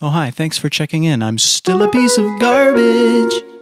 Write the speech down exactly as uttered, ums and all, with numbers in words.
Oh, hi, thanks for checking in. I'm still a piece of garbage.